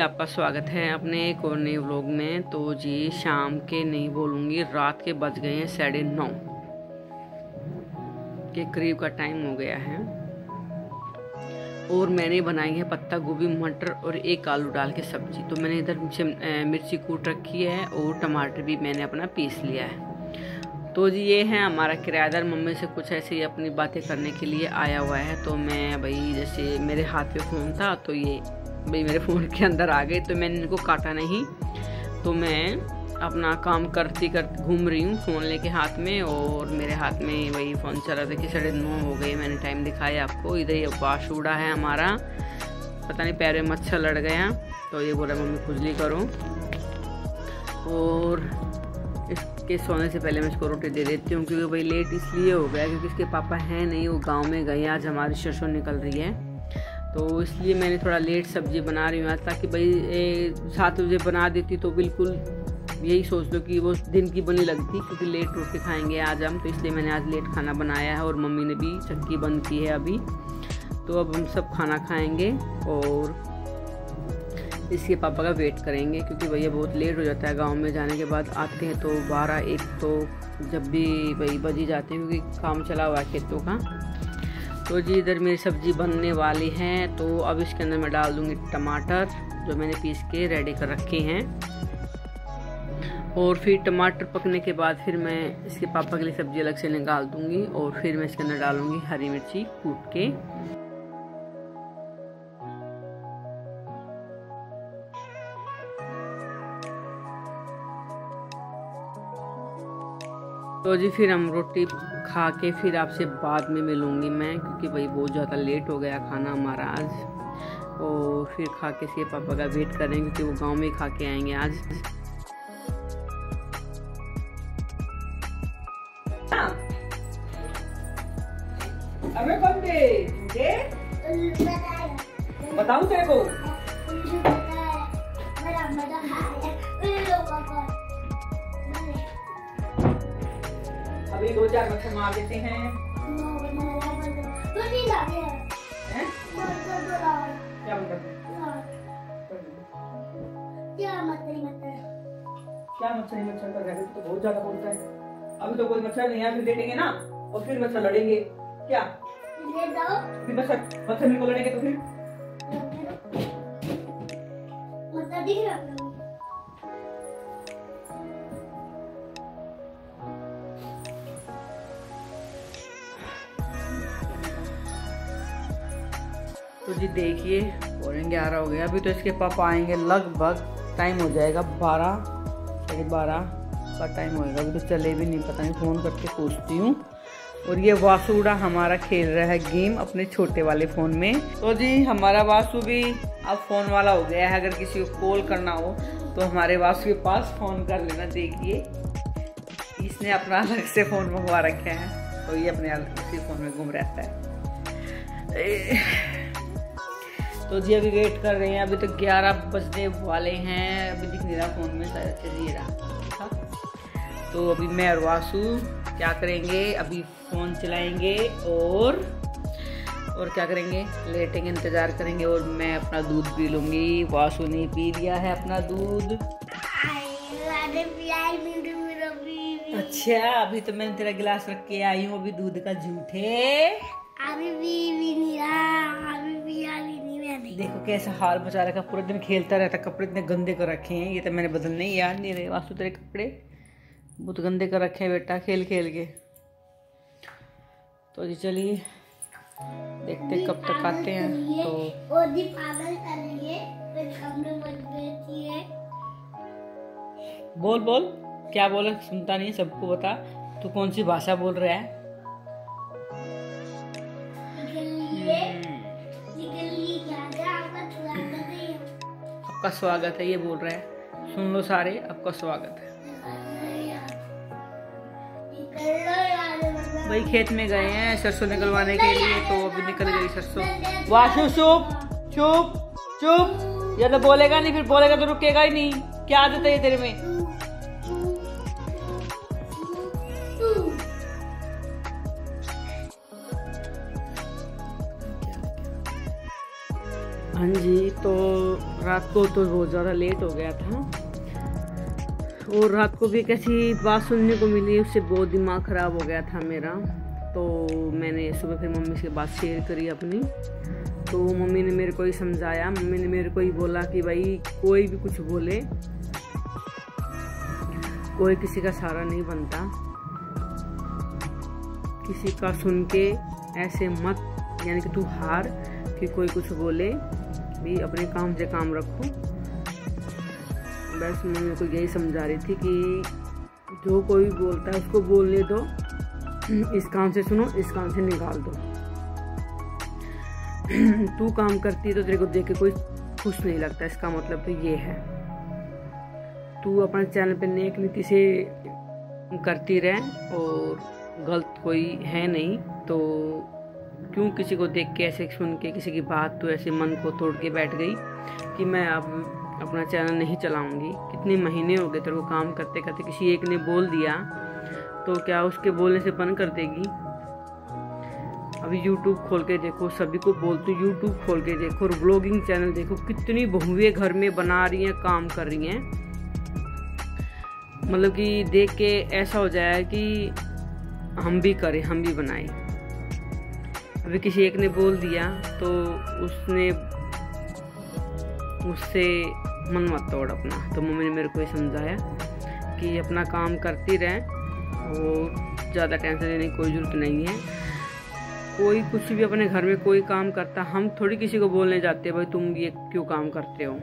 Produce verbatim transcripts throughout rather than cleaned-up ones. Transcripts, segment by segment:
आपका स्वागत है अपने एक और नए व्लॉग में। तो जी शाम के नहीं बोलूँगी, रात के बज गए हैं साढ़े नौ के करीब का टाइम हो गया है। और मैंने बनाई है पत्ता गोभी, मटर और एक आलू डाल के सब्जी। तो मैंने इधर मिर्ची कूट रखी है और टमाटर भी मैंने अपना पीस लिया है। तो जी ये है हमारा किराएदार, मम्मी से कुछ ऐसे ही अपनी बातें करने के लिए आया हुआ है। तो मैं भाई जैसे मेरे हाथ पे फ़ोन था तो ये भाई मेरे फ़ोन के अंदर आ गए, तो मैंने इनको काटा नहीं। तो मैं अपना काम करती करती घूम रही हूँ फ़ोन लेके हाथ में, और मेरे हाथ में वही फ़ोन चल रहा था कि साढ़े नौ हो गए। मैंने टाइम दिखाया आपको। इधर ये वाश उड़ा है हमारा, पता नहीं पैर में मच्छर लड़ गया, तो ये बोला मम्मी खुजली करो। और इसके सोने से पहले मैं इसको रोटी दे देती हूँ, क्योंकि भाई लेट इसलिए हो गया क्योंकि इसके पापा हैं नहीं, वो गाँव में गए। आज हमारी सरसों निकल रही है, तो इसलिए मैंने थोड़ा लेट सब्जी बना रही हूँ आज, ताकि भाई सात बजे बना देती तो बिल्कुल यही सोच लो कि वो दिन की बनी लगती, क्योंकि लेट रोटी खाएंगे आज हम। तो इसलिए मैंने आज लेट खाना बनाया है, और मम्मी ने भी चक्की बंद की है अभी। तो अब हम सब खाना खाएंगे और इसके पापा का वेट करेंगे, क्योंकि भैया बहुत लेट हो जाता है। गांव में जाने के बाद आते हैं तो बारह एक तो जब भी भाई बज ही जाते हैं, क्योंकि काम चला हुआ है खेतों का। तो जी इधर मेरी सब्ज़ी बनने वाली है। तो अब इसके अंदर मैं डाल दूँगी टमाटर जो मैंने पीस के रेडी कर रखे हैं, और फिर टमाटर पकने के बाद फिर मैं इसके पापा के लिए सब्ज़ी अलग से निकाल दूँगी, और फिर मैं इसके अंदर डालूँगी हरी मिर्ची कूट के। तो जी फिर हम रोटी खा के फिर आपसे बाद में मिलूँगी मैं, क्योंकि भाई बहुत ज़्यादा लेट हो गया खाना हमारा आज। और फिर खा के इसके पापा का वेट करेंगे, क्योंकि वो गांव में खा के आएंगे आज। अबे कौन दे बताऊं तेरे को? अभी दो चार मच्छर मार देते हैं। क्या मतलब? क्या मच्छर मच्छर कर रहे हैं? तो बहुत ज्यादा बोलता है। अभी तो कोई मच्छर नहीं है, फिर देखेंगे ना और फिर मच्छर लड़ेंगे। क्या फिर मच्छर मच्छर मेरे को लड़ेंगे तो फिर मच्छर दिख रहा है। तो जी देखिए पौने ग्यारह हो गया। अभी तो इसके पापा आएंगे, लगभग टाइम हो जाएगा बारह साढ़े बारह का टाइम होएगा। अभी तो चले भी नहीं, पता नहीं, फ़ोन करके पूछती हूँ। और ये वासुड़ा हमारा खेल रहा है गेम अपने छोटे वाले फ़ोन में। तो जी हमारा वासु भी अब फ़ोन वाला हो गया है। अगर किसी को कॉल करना हो तो हमारे वासु के पास फ़ोन कर लेना। देखिए इसने अपना अलग से फ़ोन मंगवा रखे हैं, तो ये अपने अलग से फ़ोन में घूम रहता है। तो जी अभी वेट कर रहे हैं। अभी तो ग्यारह बजने वाले हैं, अभी दिख नहीं रहा फ़ोन में, शायद चलिए रहा। तो अभी मैं और वासु क्या करेंगे, अभी फ़ोन चलाएंगे और और क्या करेंगे, लेटेंगे, इंतज़ार करेंगे। और मैं अपना दूध पी लूँगी। वासु ने पी लिया है अपना दूध। अच्छा अभी तो मैंने तेरा गिलास रख के आई हूँ, अभी दूध का झूठे अभी भी, भी नहीं रहा, अभी भी अभी नहीं मैंने। देखो कैसा हाल मचा रखा, पूरा दिन खेलता रहता। कपड़े इतने गंदे कर रखे हैं, ये तो मैंने बदलने ही याद नहीं रहे। वासु तेरे कपड़े बहुत गंदे कर रखे हैं बेटा, खेल खेल के। तो जी चलिए देखते कब तक आते हैं। तो और भी पागल कर रही है, फिर कमरे में बैठी है। बोल बोल क्या बोले, सुनता नहीं, सबको बता। तू कौन सी भाषा बोल रहा है? आपका स्वागत है ये बोल रहा है। सुन लो सारे, आपका स्वागत है। भाई खेत में गए हैं सरसों निकलवाने के लिए, तो अभी निकल गई सरसों। वासु चुप चुप चुप, या तो बोलेगा नहीं, फिर बोलेगा तो रुकेगा ही नहीं। क्या आदत है ये तेरे में? हाँ जी, तो रात को तो बहुत ज़्यादा लेट हो गया था और रात को भी एक ऐसी बात सुनने को मिली, उससे बहुत दिमाग ख़राब हो गया था मेरा। तो मैंने सुबह फिर मम्मी से बात शेयर करी अपनी। तो मम्मी ने मेरे को ही समझाया, मम्मी ने मेरे को ही बोला कि भाई कोई भी कुछ बोले, कोई किसी का सहारा नहीं बनता, किसी का सुन के ऐसे मत, यानी कि तू हार कि कोई कुछ बोले, भी अपने काम से काम रखो। बस मम्मी को यही समझा रही थी कि जो कोई बोलता है उसको बोलने दो, इस काम से सुनो, इस काम से निकाल दो। तू काम करती है तो तेरे को देख के कोई खुश नहीं लगता, इसका मतलब तो ये है। तू अपने चैनल पे नेक नीति से करती रहे और गलत कोई है नहीं, तो क्यों किसी को देख के ऐसे सुन के किसी की बात तो ऐसे मन को तोड़ के बैठ गई कि मैं अब अपना चैनल नहीं चलाऊंगी। कितने महीने हो गए तेरे को काम करते करते, किसी एक ने बोल दिया तो क्या उसके बोलने से बंद कर देगी? अभी यूट्यूब खोल के देखो, सभी को बोलती हूँ यूट्यूब खोल के देखो और ब्लॉगिंग चैनल देखो, कितनी बहुएं घर में बना रही हैं, काम कर रही हैं। मतलब कि देख के ऐसा हो जाए कि हम भी करें, हम भी बनाएं। अभी किसी एक ने बोल दिया तो उसने उससे मन मत तोड़ अपना। तो मम्मी ने मेरे को ये समझाया कि अपना काम करती रहे और ज़्यादा टेंशन लेने की कोई ज़रूरत नहीं है। कोई कुछ भी अपने घर में कोई काम करता, हम थोड़ी किसी को बोलने जाते भाई तुम ये क्यों काम करते हो।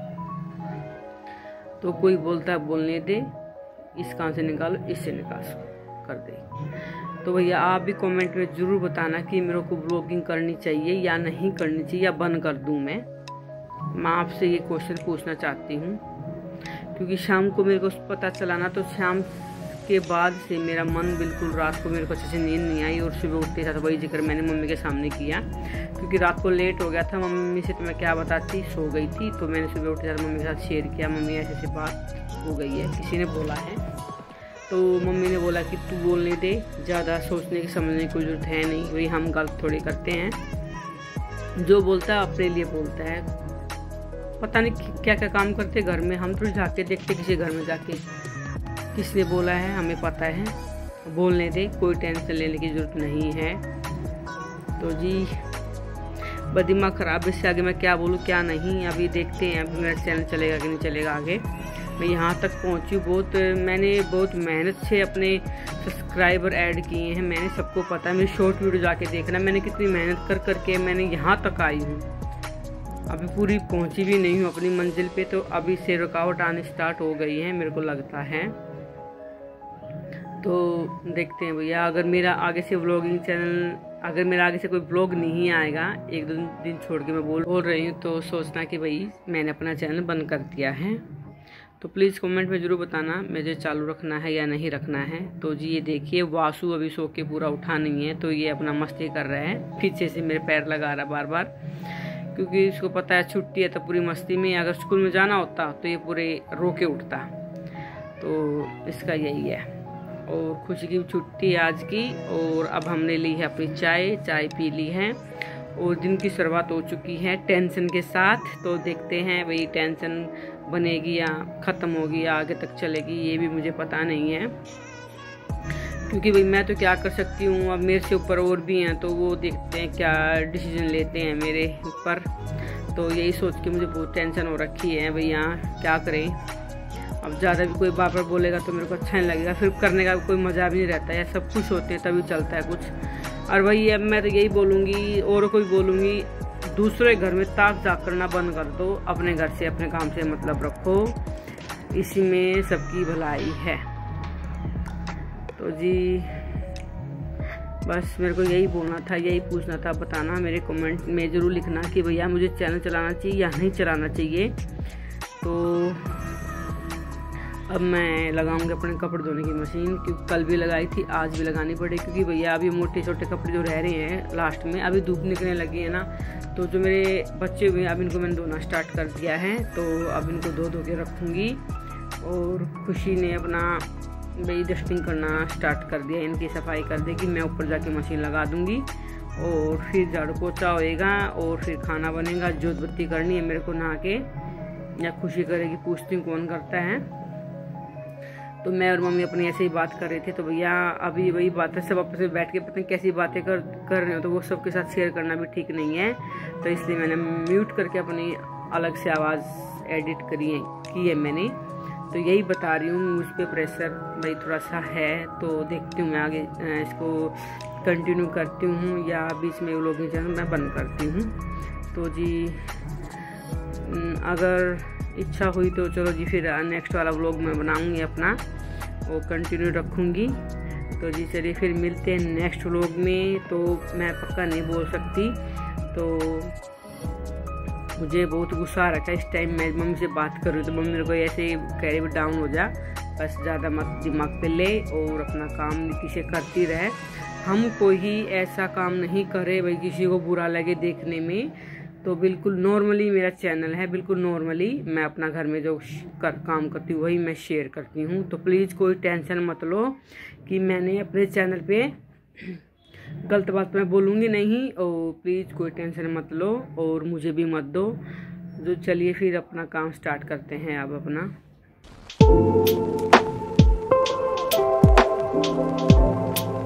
तो कोई बोलता है बोलने दे, इस काम से निकालो, इससे निकाल कर दे। तो भैया आप भी कमेंट में ज़रूर बताना कि मेरे को ब्लॉगिंग करनी चाहिए या नहीं करनी चाहिए, या बंद कर दूं मैं मैं आपसे ये क्वेश्चन पूछना चाहती हूँ। क्योंकि शाम को मेरे को पता चला ना, तो शाम के बाद से मेरा मन बिल्कुल, रात को मेरे को अच्छे से नींद नहीं आई और सुबह उठते था। तो वही जिक्र मैंने मम्मी के सामने किया, क्योंकि रात को लेट हो गया था। मम्मी से तो मैं क्या बताती, सो गई थी। तो मैंने सुबह उठते था मम्मी के साथ शेयर किया, मम्मी ऐसे ऐसी बात हो गई है, किसी ने बोला है। तो मम्मी ने बोला कि तू बोलने दे, ज़्यादा सोचने की समझने की कोई ज़रूरत है नहीं, वही हम गलत थोड़ी करते हैं। जो बोलता है अपने लिए बोलता है, पता नहीं क्या क्या काम करते घर में, हम थोड़ी जाके देखते किसी घर में जाके किसने बोला है, हमें पता है। बोलने दे, कोई टेंशन लेने की ज़रूरत नहीं है। तो जी बस दिमाग ख़राब, इससे आगे मैं क्या बोलूँ क्या नहीं, अभी देखते हैं अभी मेरा चैनल चलेगा कि नहीं चलेगा आगे। मैं यहाँ तक पहुँची, बहुत मैंने बहुत मेहनत से अपने सब्सक्राइबर ऐड किए हैं, मैंने सबको पता है। मेरी शॉर्ट वीडियो जाके देखना, मैंने कितनी मेहनत कर करके मैंने यहाँ तक आई हूँ। अभी पूरी पहुँची भी नहीं हूँ अपनी मंजिल पे, तो अभी से रुकावट आनी स्टार्ट हो गई है मेरे को लगता है। तो देखते हैं भैया, अगर मेरा आगे से व्लॉगिंग चैनल, अगर मेरा आगे से कोई ब्लॉग नहीं आएगा, एक दो दिन छोड़ के मैं बोल बोल रही हूँ, तो सोचना कि भाई मैंने अपना चैनल बंद कर दिया है। तो प्लीज़ कमेंट में ज़रूर बताना मुझे चालू रखना है या नहीं रखना है। तो जी ये देखिए, वासु अभी सो के पूरा उठा नहीं है, तो ये अपना मस्ती कर रहा है, पीछे से मेरे पैर लगा रहा बार बार, क्योंकि इसको पता है छुट्टी है तो पूरी मस्ती में। अगर स्कूल में जाना होता तो ये पूरे रो के उठता। तो इसका यही है। और खुशी की छुट्टी आज की, और अब हमने ली है अपनी चाय, चाय पी ली है और दिन की शुरुआत हो चुकी है टेंशन के साथ। तो देखते हैं वही टेंशन बनेगी या ख़त्म होगी या आगे तक चलेगी, ये भी मुझे पता नहीं है। क्योंकि भाई मैं तो क्या कर सकती हूँ, अब मेरे से ऊपर और भी हैं, तो वो देखते हैं क्या डिसीजन लेते हैं मेरे ऊपर। तो यही सोच के मुझे बहुत टेंशन हो रखी है भाई, यहाँ क्या करें। अब ज़्यादा भी कोई बार बार बोलेगा तो मेरे को अच्छा नहीं लगेगा, फिर करने का कोई मज़ा भी नहीं रहता है। सब खुश होते हैं तभी चलता है कुछ। और भाई अब मैं तो यही बोलूँगी, और कोई बोलूँगी, दूसरे घर में ताक झाक करना बंद कर दो, अपने घर से अपने काम से मतलब रखो, इसी में सबकी भलाई है। तो जी बस मेरे को यही बोलना था, यही पूछना था, बताना मेरे कमेंट में ज़रूर लिखना कि भैया मुझे चैनल चलाना चाहिए या नहीं चलाना चाहिए। तो अब मैं लगाऊंगी अपने कपड़े धोने की मशीन, क्योंकि कल भी लगाई थी, आज भी लगानी पड़े, क्योंकि भैया अभी मोटे छोटे कपड़े जो रह रहे हैं लास्ट में, अभी धूप निकलने लगी है ना, तो जो मेरे बच्चे हुए अब इनको मैंने धोना स्टार्ट कर दिया है। तो अब इनको धो धो के रखूँगी। और खुशी ने अपना भाई डस्टिंग करना स्टार्ट कर दिया, इनकी सफाई कर देगी, मैं ऊपर जाके मशीन लगा दूँगी और फिर झाड़ू पोछा होएगा और फिर खाना बनेगा। जोत बत्ती करनी है मेरे को नहा के, या खुशी करेगी पूछती हूँ कौन करता है। तो मैं और मम्मी अपनी ऐसे ही बात कर रहे थे। तो भैया अभी वही बात है, सब आपस में बैठ के पता नहीं कैसी बातें कर कर रहे हो, तो वो सबके साथ शेयर करना भी ठीक नहीं है। तो इसलिए मैंने म्यूट करके अपनी अलग से आवाज़ एडिट करी है की है मैंने। तो यही बता रही हूँ, मुझ पर प्रेशर भाई थोड़ा सा है। तो देखती हूँ मैं आगे इसको कंटिन्यू करती हूँ या बीच में व्लॉगिंग चैनल मैं बंद करती हूँ। तो जी अगर इच्छा हुई तो चलो जी फिर नेक्स्ट वाला व्लॉग मैं बनाऊँगी अपना, वो कंटिन्यू रखूँगी। तो जी चलिए फिर मिलते हैं नेक्स्ट व्लॉग में। तो मैं पक्का नहीं बोल सकती, तो मुझे बहुत गुस्सा आ रखा है इस टाइम। मैं मम्मी से बात कर रही हूँ तो मम्मी मेरे को ऐसे कह रही डाउन हो जा, बस ज़्यादा मत दिमाग पे ले और अपना काम नीति से करती रहे। हम कोई ही ऐसा काम नहीं करे भाई किसी को बुरा लगे देखने में। तो बिल्कुल नॉर्मली मेरा चैनल है, बिल्कुल नॉर्मली मैं अपना घर में जो कर काम करती हूँ वही मैं शेयर करती हूँ। तो प्लीज़ कोई टेंशन मत लो कि मैंने अपने चैनल पे गलत बात मैं बोलूँगी नहीं, और प्लीज़ कोई टेंशन मत लो और मुझे भी मत दो। जो चलिए फिर अपना काम स्टार्ट करते हैं अब अपना।